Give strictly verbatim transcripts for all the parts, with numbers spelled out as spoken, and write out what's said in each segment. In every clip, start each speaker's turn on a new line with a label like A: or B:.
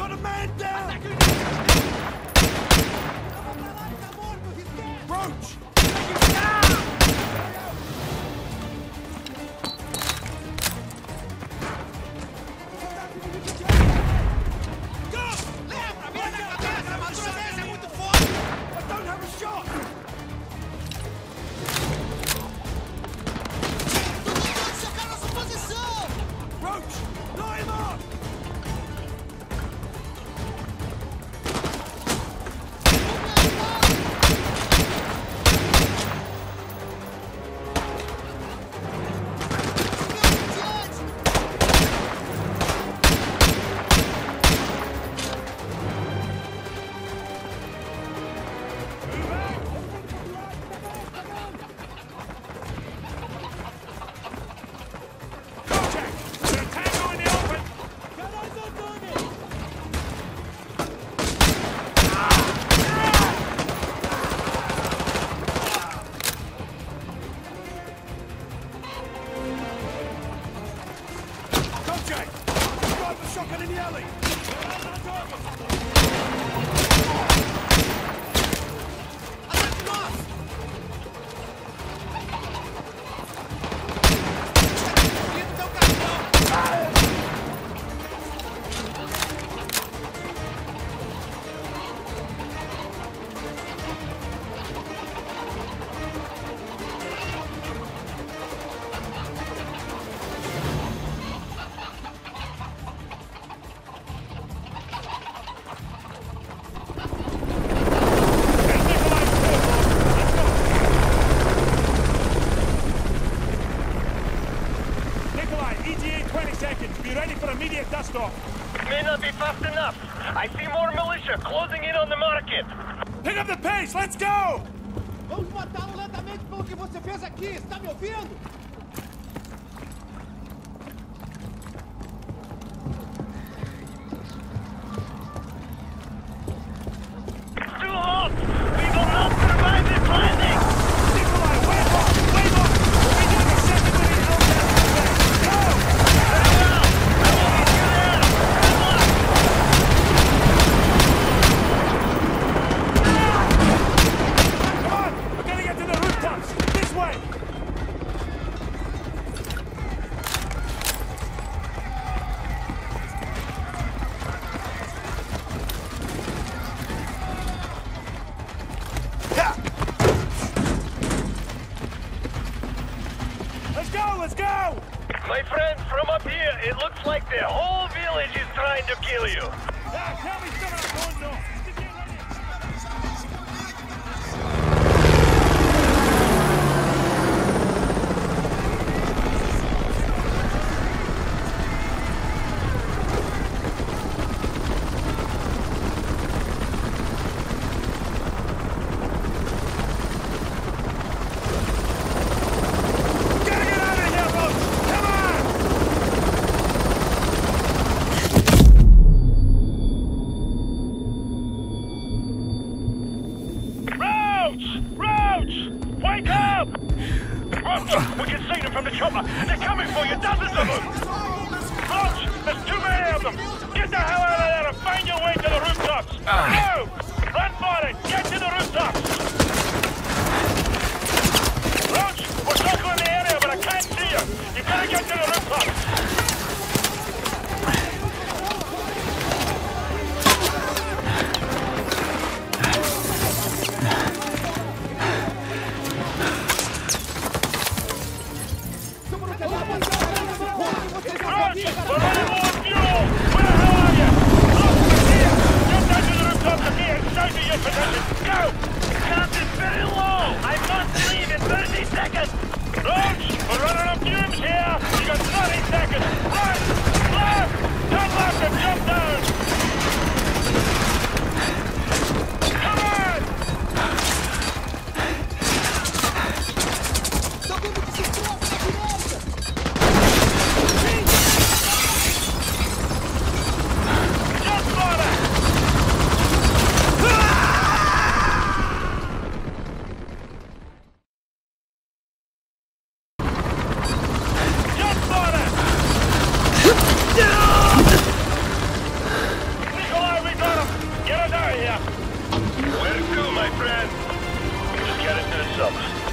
A: got a man down! Roach! Shotgun in the alley!
B: May not be fast enough. I see more militia closing in on the market.
A: Pick up the pace, let's go!
C: Vamos matá-lo lentamente pelo que você fez aqui, está me ouvindo?
B: It's too hot! We will not survive this landing!
A: Nikolai, wave off! Wave off! We'll be doing a second minute Hellcat today. Go!
B: Very well! I will meet you there! Good luck!
A: Come on! We're gonna get to the rooftops! This way! Let's go! Let's go!
B: My friend, from up here, it looks like the whole village is trying to kill you.
A: Yeah, tell me something I'm going north.
B: We can see them from the chopper. They're coming for you, dozens of them. Roach, there's too many of them. Get the hell out of there and find your way to the rooftops. Go! Run for it. Get to the rooftops. Roach, we're circling the area, but I can't see you. You gotta get to the rooftops. Roach, we're running up fumes here! You got thirty seconds! some.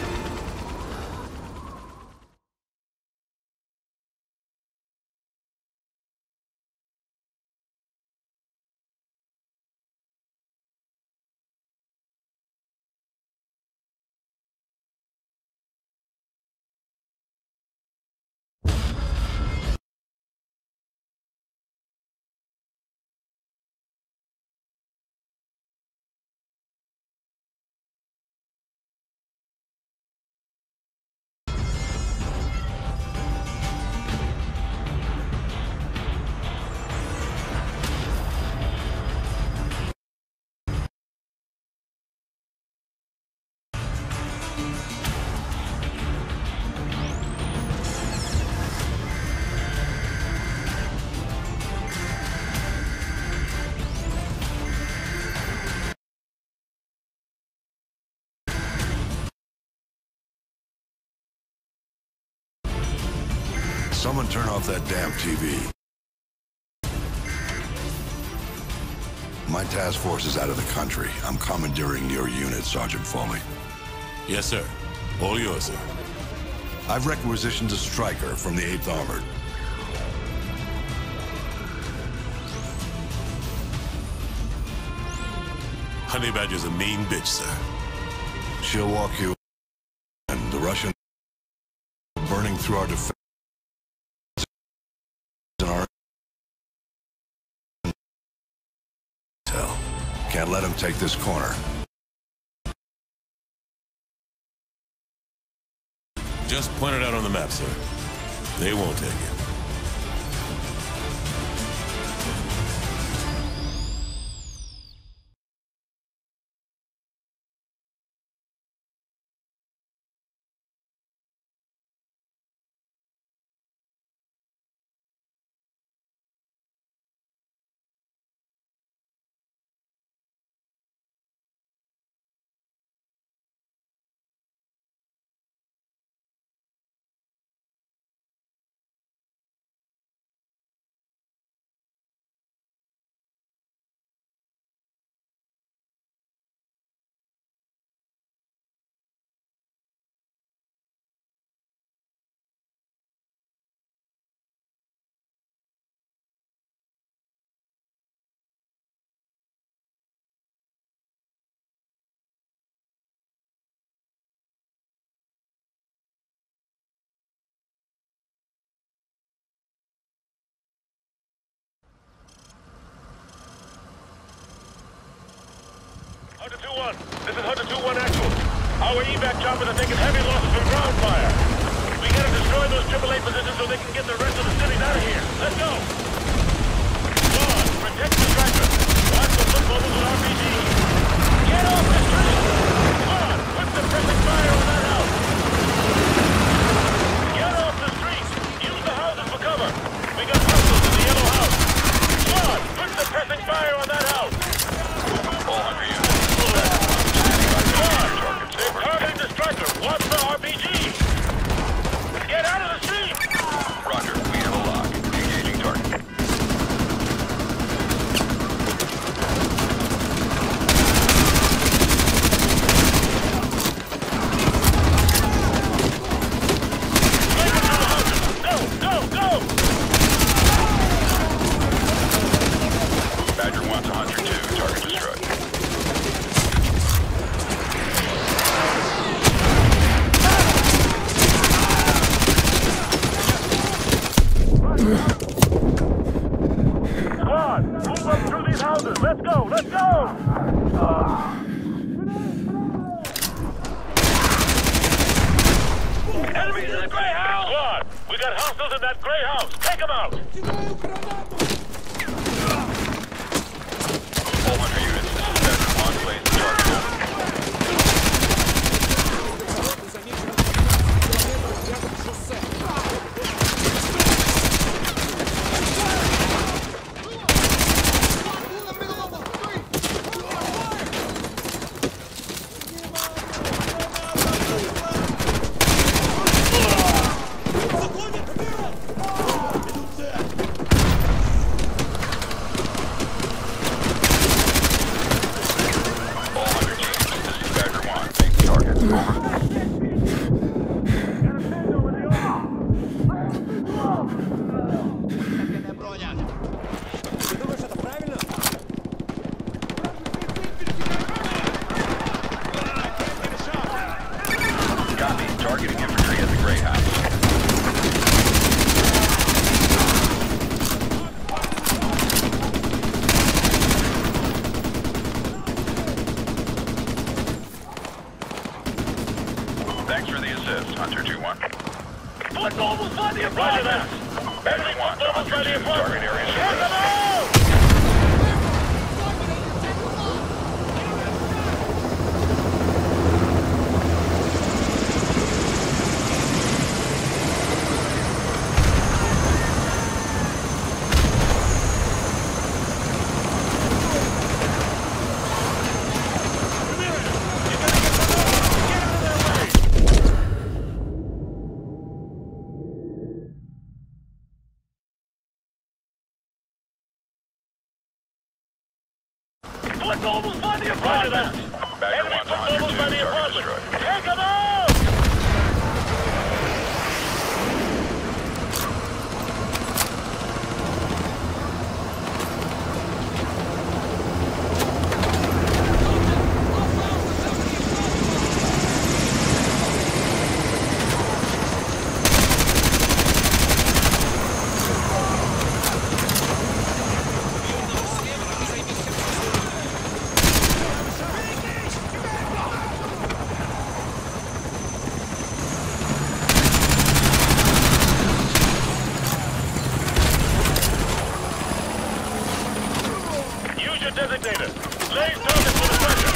D: Someone turn off that damn T V. My task force is out of the country. I'm commandeering your unit, Sergeant Foley.
E: Yes, sir. All yours, sir.
D: I've requisitioned a striker from the eighth Armored.
E: Honey Badger's a mean bitch, sir.
D: She'll walk you and the Russian burning through our defense and our intel. Can't let him take this corner.
E: Just point it out on the map, sir. They won't take it.
B: Hunter two one, this is Hunter two one actual. Our evac choppers are taking heavy losses from ground fire. We gotta destroy those triple A positions so they can get the rest of the cities out of here. Let's go! John, protect the tractor. Watch the foot mobiles with R P G. Get off the street! John, put suppressing fire on that house. Get off the street! Use the houses for cover. We got hostiles in the yellow house. John, put suppressing fire on that house. All under you. They're targeting the striker. Watch the R P G. Get out of the street. Roger. We have a lock. Engaging target. Go, go, go! Badger wants a Hunter two. Target destroyed. Squad, move up through these houses. Let's go, let's go! Uh. Enemies in the gray house! Squad, we got hostiles in that gray house. Take them out! All Hunter units, this is Badger. On place, target. all will find the apartment! Everything wants almost by the apartment! Get them out! Let's almost find the apartment! Enemy almost by the apartment! Take them out! Designated. Lay target for the pressure.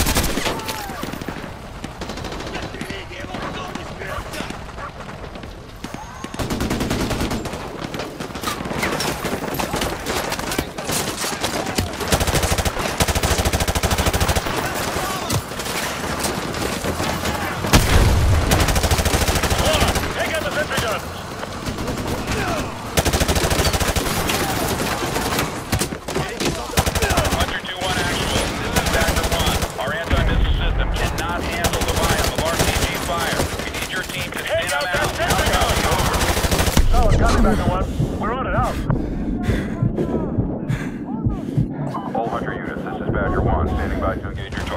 B: Take out the sentry guns. Back one. We're on it out.
F: All Hunter units, this is Badger one, standing by to engage your